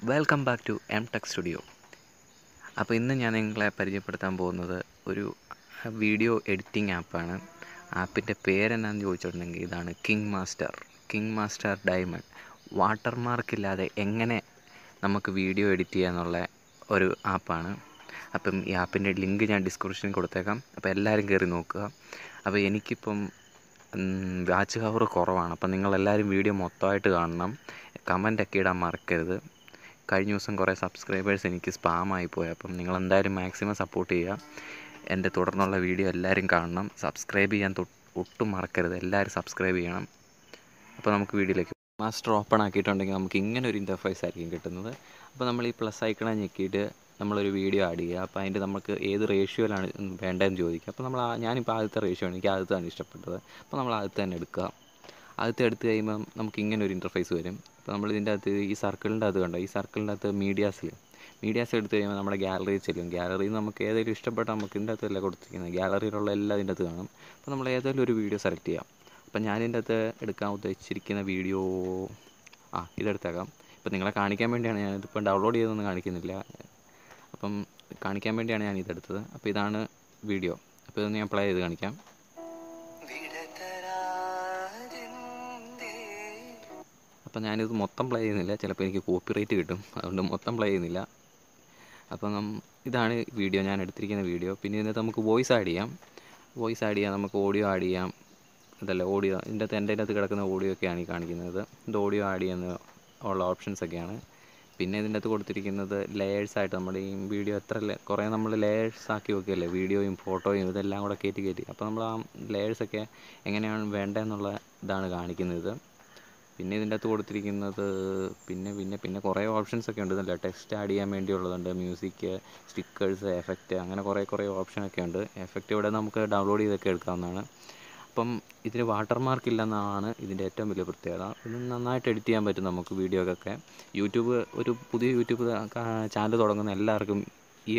Welcome back to M Tech Studio. അപ്പോൾ ഇന്ന് ഞാൻ നിങ്ങളെ പരിചയപ്പെടുത്താൻ പോകുന്നത് ഒരു വീഡിയോ എഡിറ്റിംഗ് ആപ്പാണ്. ആപ്പിൻ്റെ പേരെന്നാന്ന് ചോദിച്ചിട്ടുണ്ടെങ്കിൽ ഇതാണ് കിങ് മാസ്റ്റർ ഡയമണ്ട്. വാട്ടർമാർക്കില്ലാതെ എങ്ങനെ നമുക്ക് വീഡിയോ എഡിറ്റ് ചെയ്യാന്നുള്ള ഒരു ആപ്പാണ്. അപ്പം ഈ ആപ്പിൻ്റെ ലിങ്ക് ഞാൻ ഡിസ്ക്രിപ്ഷനിൽ കൊടുത്തേക്കാം. അപ്പോൾ എല്ലാവരും കയറി നോക്കുക. അപ്പോൾ എനിക്കിപ്പം വാച്ച് ഹവർ കുറവാണ്. അപ്പം നിങ്ങളെല്ലാവരും വീഡിയോ മൊത്തമായിട്ട് കാണണം. കമൻ്റൊക്കെ ഇടാൻ മറക്കരുത്. കഴിഞ്ഞ ദിവസം കുറേ സബ്സ്ക്രൈബേഴ്സ് എനിക്ക് സ്പാമായി പോയി. അപ്പം നിങ്ങളെന്തായാലും മാക്സിമം സപ്പോർട്ട് ചെയ്യുക. എൻ്റെ തുടർന്നുള്ള വീഡിയോ എല്ലാവരും കാണണം. സബ്സ്ക്രൈബ് ചെയ്യാൻ ഒട്ടും മറക്കരുത്. എല്ലാവരും സബ്സ്ക്രൈബ് ചെയ്യണം. അപ്പോൾ നമുക്ക് വീഡിയോയിലേക്ക് മാസ്റ്റർ ഓപ്പൺ ആക്കിയിട്ടുണ്ടെങ്കിൽ നമുക്ക് ഇങ്ങനെ ഒരു ഇൻ്റർഫേസ് ആയിരിക്കും കിട്ടുന്നത്. അപ്പോൾ നമ്മൾ ഈ പ്ലസ് ഐക്കണെ ഞെക്കിയിട്ട് നമ്മളൊരു വീഡിയോ ആഡ് ചെയ്യുക. അപ്പോൾ അതിൻ്റെ നമുക്ക് ഏത് റേഷ്യോയിലാണ് വേണ്ടതെന്ന് ചോദിക്കുക. അപ്പോൾ ഞാനിപ്പോൾ ആദ്യത്തെ റേഷ്യോ ആണ്, എനിക്ക് ആദ്യത്താണ് ഇഷ്ടപ്പെട്ടത്. അപ്പോൾ നമ്മൾ ആദ്യത്തെ തന്നെ എടുക്കുക. ആദ്യത്തെ എടുത്ത് കഴിയുമ്പം നമുക്ക് ഇങ്ങനെ ഒരു ഇൻ്റർഫേസ് വരും. അപ്പോൾ നമ്മൾ ഇതിൻ്റെ അകത്ത് ഈ സർക്കിളിൻ്റെ അകത്ത് കണ്ടോ, ഈ സർക്കിളിൻ്റെ അകത്ത് മീഡിയാസ് എടുത്ത് കഴിയുമ്പോൾ നമ്മുടെ ഗാലറി ചെല്ലും. ഗാലറിയിൽ നമുക്ക് ഏതെങ്കിലും ഇഷ്ടപ്പെട്ട നമുക്ക് ഇതിൻ്റെ അകത്തല്ല കൊടുത്തിരിക്കുന്നത്, ഗാലറിയിലുള്ള എല്ലാം ഇതിൻ്റെ അകത്ത് കാണും. അപ്പോൾ നമ്മൾ ഏതെങ്കിലും ഒരു വീഡിയോ സെലക്ട് ചെയ്യാം. അപ്പം ഞാനിതിൻ്റെ അകത്ത് എടുക്കാൻ ഉദ്ദേശിച്ചിരിക്കുന്ന വീഡിയോ ഇതെടുത്തേക്കാം. ഇപ്പം നിങ്ങളെ കാണിക്കാൻ വേണ്ടിയാണ് ഞാനിതിപ്പം ഡൗൺലോഡ് ചെയ്തൊന്നും കാണിക്കുന്നില്ല. അപ്പം കാണിക്കാൻ വേണ്ടിയാണ് ഞാൻ ഇതെടുത്തത്. അപ്പോൾ ഇതാണ് വീഡിയോ. അപ്പോൾ ഇതൊന്ന് ഞാൻ പ്ലേ ചെയ്ത് കാണിക്കാം. അപ്പം ഞാനിത് മൊത്തം പ്ലേ ചെയ്യുന്നില്ല, ചിലപ്പോൾ എനിക്ക് കോപ്പിറൈറ്റ് കിട്ടും, അതുകൊണ്ട് മൊത്തം പ്ലേ ചെയ്യുന്നില്ല. അപ്പം ഇതാണ് വീഡിയോ, ഞാൻ എടുത്തിരിക്കുന്ന വീഡിയോ. പിന്നെ ഇതിനകത്ത് നമുക്ക് വോയിസ് ആഡ് ചെയ്യാം, നമുക്ക് ഓഡിയോ ആഡ് ചെയ്യാം. ഇതല്ല ഓഡിയോ, എൻ്റെ അകത്ത് കിടക്കുന്ന ഓഡിയോ ഒക്കെയാണ് ഈ കാണിക്കുന്നത്. ഇത് ഓഡിയോ ആഡ് ചെയ്യുന്ന ഉള്ള ഓപ്ഷൻസൊക്കെയാണ്. പിന്നെ ഇതിൻ്റെ അകത്ത് കൊടുത്തിരിക്കുന്നത് ലെയേഴ്സായിട്ട് നമ്മുടെ ഈ വീഡിയോ കുറേ നമ്മൾ ലെയേഴ്സ് ആക്കി വെക്കുകയല്ലേ, വീഡിയോയും ഫോട്ടോയും ഇതെല്ലാം കൂടെ കയറ്റി. അപ്പോൾ നമ്മൾ ആ ലെയേഴ്സൊക്കെ എങ്ങനെയാണ് വേണ്ടതെന്നുള്ള ഇതാണ് കാണിക്കുന്നത്. പിന്നെ ഇതിൻ്റെ അകത്ത് കൊടുത്തിരിക്കുന്നത് പിന്നെ കുറേ ഓപ്ഷൻസൊക്കെ ഉണ്ട്. ഇതല്ല ടെക്സ്റ്റ് ആഡ് ചെയ്യാൻ വേണ്ടിയുള്ളതുണ്ട്, മ്യൂസിക്, സ്റ്റിക്കേഴ്സ്, എഫക്റ്റ്, അങ്ങനെ കുറേ ഓപ്ഷനൊക്കെ ഉണ്ട്. എഫക്റ്റ് ഇവിടെ നമുക്ക് ഡൗൺലോഡ് ചെയ്തൊക്കെ എടുക്കാവുന്നതാണ്. അപ്പം ഇതിന് വാട്ടർമാർക്ക് ഇല്ലെന്നാണ് ഇതിൻ്റെ ഏറ്റവും വലിയ പ്രത്യേകത. ഇത് നന്നായിട്ട് എഡിറ്റ് ചെയ്യാൻ പറ്റും നമുക്ക് വീഡിയോക്കൊക്കെ. ഒരു പുതിയ യൂട്യൂബ് ചാനൽ തുടങ്ങുന്ന എല്ലാവർക്കും ഈ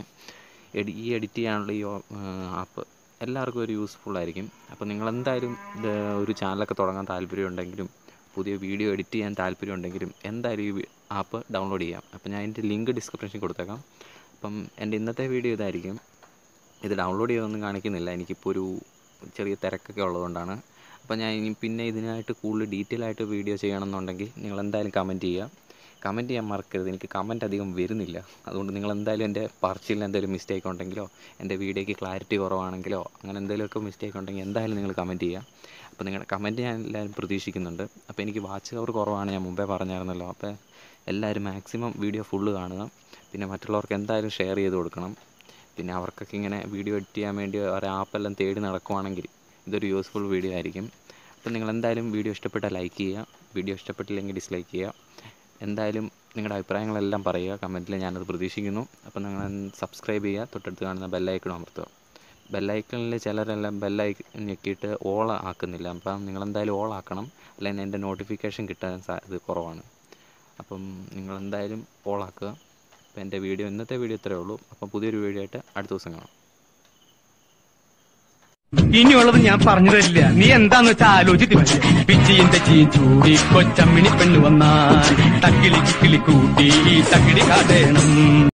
എഡിറ്റ് ചെയ്യാനുള്ള ഈ ആപ്പ് എല്ലാവർക്കും ഒരു യൂസ്ഫുള്ളായിരിക്കും. അപ്പോൾ നിങ്ങളെന്തായാലും ഒരു ചാനലൊക്കെ തുടങ്ങാൻ താല്പര്യമുണ്ടെങ്കിലും പുതിയ വീഡിയോ എഡിറ്റ് ചെയ്യാൻ താല്പര്യമുണ്ടെങ്കിലും എന്തായാലും ഈ ആപ്പ് ഡൗൺലോഡ് ചെയ്യാം. അപ്പോൾ ഞാൻ ഇതിൻ്റെ ലിങ്ക് ഡിസ്ക്രിപ്ഷനിൽ കൊടുത്തേക്കാം. അപ്പം എൻ്റെ ഇന്നത്തെ വീഡിയോ ഇതായിരിക്കും. ഇത് ഡൗൺലോഡ് ചെയ്തൊന്നും കാണിക്കുന്നില്ല, എനിക്കിപ്പോൾ ഒരു ചെറിയ തിരക്കൊക്കെ ഉള്ളതുകൊണ്ടാണ്. അപ്പോൾ ഞാൻ പിന്നെ ഇതിനായിട്ട് കൂടുതൽ ഡീറ്റെയിൽ ആയിട്ട് വീഡിയോ ചെയ്യണമെന്നുണ്ടെങ്കിൽ നിങ്ങളെന്തായാലും കമൻറ്റ് ചെയ്യാൻ മറക്കരുത്. എനിക്ക് കമൻറ്റ് അധികം വരുന്നില്ല, അതുകൊണ്ട് നിങ്ങളെന്തായാലും എൻ്റെ പറച്ചിലിന് എന്തെങ്കിലും മിസ്റ്റേക്ക് ഉണ്ടെങ്കിലോ എൻ്റെ വീഡിയോയ്ക്ക് ക്ലാരിറ്റി കുറവാണെങ്കിലോ അങ്ങനെ എന്തെങ്കിലുമൊക്കെ മിസ്റ്റേക്ക് ഉണ്ടെങ്കിൽ എന്തായാലും നിങ്ങൾ കമൻറ്റ് ചെയ്യുക. അപ്പോൾ നിങ്ങളുടെ കമൻറ്റ് ഞാൻ എല്ലാവരും പ്രതീക്ഷിക്കുന്നുണ്ട്. അപ്പോൾ എനിക്ക് വാച്ച് ഹവർ കുറവാണ്, ഞാൻ മുമ്പേ പറഞ്ഞായിരുന്നല്ലോ. അപ്പോൾ എല്ലാവരും മാക്സിമം വീഡിയോ ഫുള്ള് കാണുക. പിന്നെ മറ്റുള്ളവർക്ക് എന്തായാലും ഷെയർ ചെയ്ത് കൊടുക്കണം. പിന്നെ അവർക്കൊക്കെ ഇങ്ങനെ വീഡിയോ എഡിറ്റ് ചെയ്യാൻ വേണ്ടി ഒരു ആപ്പെല്ലാം തേടി നടക്കുവാണെങ്കിൽ ഇതൊരു യൂസ്ഫുൾ വീഡിയോ ആയിരിക്കും. അപ്പോൾ നിങ്ങളെന്തായാലും വീഡിയോ ഇഷ്ടപ്പെട്ടാൽ ലൈക്ക് ചെയ്യുക, വീഡിയോ ഇഷ്ടപ്പെട്ടില്ലെങ്കിൽ ഡിസ്ലൈക്ക് ചെയ്യുക. എന്തായാലും നിങ്ങളുടെ അഭിപ്രായങ്ങളെല്ലാം പറയുക കമൻറ്റിൽ, ഞാനത് പ്രതീക്ഷിക്കുന്നു. അപ്പോൾ നിങ്ങൾ സബ്സ്ക്രൈബ് ചെയ്യുക, തൊട്ടടുത്ത് കാണുന്ന ബെല്ലൈക്കൺ അമർത്തുക. ബെല്ലൈക്കണിൽ ചിലരെല്ലാം ബെല്ലൈക്കൺ ഞെക്കിയിട്ട് ഓൾ ആക്കുന്നില്ല. അപ്പം നിങ്ങളെന്തായാലും ഓൾ ആക്കണം, അല്ലെങ്കിൽ എൻ്റെ നോട്ടിഫിക്കേഷൻ കിട്ടാൻ ഇത് കുറവാണ്. അപ്പം നിങ്ങളെന്തായാലും ഓൾ ആക്കുക. അപ്പോൾ എൻ്റെ ഇന്നത്തെ വീഡിയോ ഇത്രയേ ഉള്ളൂ. അപ്പം പുതിയൊരു വീഡിയോ ആയിട്ട് അടുത്ത ദിവസം കാണാം. ഇനിയുള്ളത് ഞാൻ പറഞ്ഞു തരില്ല, നീ എന്താന്ന് വെച്ചാൽ ആലോചിച്ച് പിച്ചിയും തെച്ചിയും ചൂടി കൊച്ചമ്മിണി പെണ്ണു വന്നാൽ തക്കിളി ചിക്കിളി കൂട്ടി തക്കിടി കാട്ടേണം.